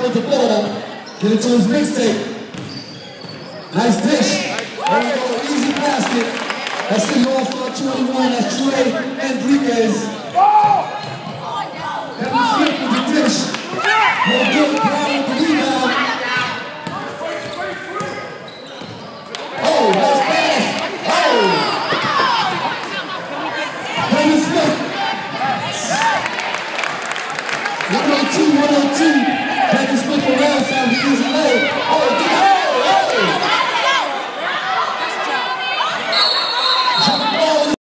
with the ball. Get it to his mixtape. Nice dish. There we go, easy basket. That's the All-Star 21, that's Trey Henriques. Kevin Smith with the dish. Well, good.